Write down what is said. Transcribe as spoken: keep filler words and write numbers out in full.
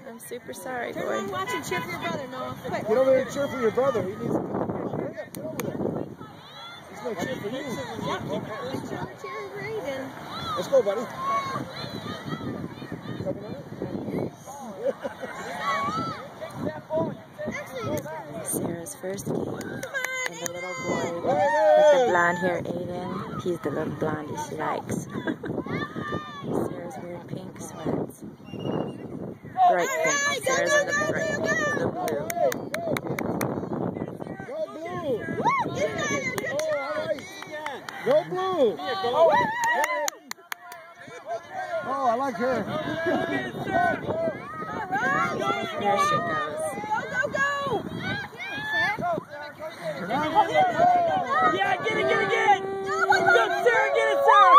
I'm super sorry, boy. Turn around and watch and cheer for your brother, Noah. Get over there and cheer for your brother. He needs to hurry up, get over there. He's going to cheer for you. Yep, cheer, cheer for Aiden. Let's go, buddy. Sarah's first game. And the little boy with the blonde hair, Aiden, he's the little blondie she likes. Sarah's wearing pink sweats. Bright pink. Sarah's in the bright pink with the blue. Go blue! Go blue! Oh, I like her. There she goes. Yeah, get it, get it, get it! Go, Sarah, get it, Sarah!